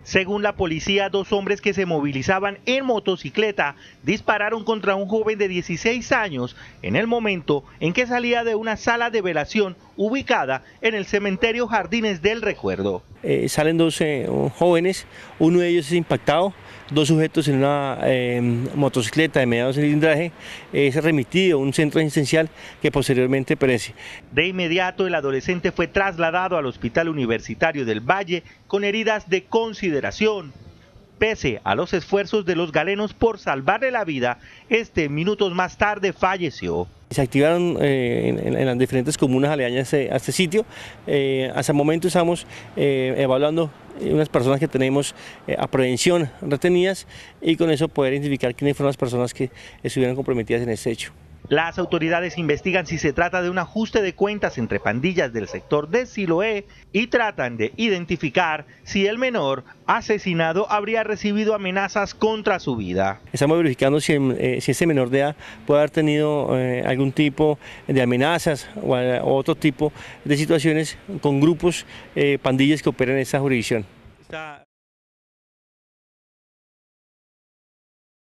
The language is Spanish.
Según la policía, dos hombres que se movilizaban en motocicleta dispararon contra un joven de 16 años en el momento en que salía de una sala de velación ubicada en el cementerio Jardines del Recuerdo. Salen dos jóvenes, uno de ellos es impactado, dos sujetos en una motocicleta de mediano cilindraje, es remitido a un centro asistencial que posteriormente perece. De inmediato el adolescente fue trasladado al Hospital Universitario del Valle con heridas de consideración. Pese a los esfuerzos de los galenos por salvarle la vida, minutos más tarde falleció. Se activaron en las diferentes comunas aledañas a este sitio. Hasta el momento estamos evaluando unas personas que tenemos a prevención retenidas y con eso poder identificar quiénes fueron las personas que estuvieron comprometidas en este hecho. Las autoridades investigan si se trata de un ajuste de cuentas entre pandillas del sector de Siloé y tratan de identificar si el menor asesinado habría recibido amenazas contra su vida. Estamos verificando si este menor de edad puede haber tenido algún tipo de amenazas o otro tipo de situaciones con grupos, pandillas que operan en esta jurisdicción.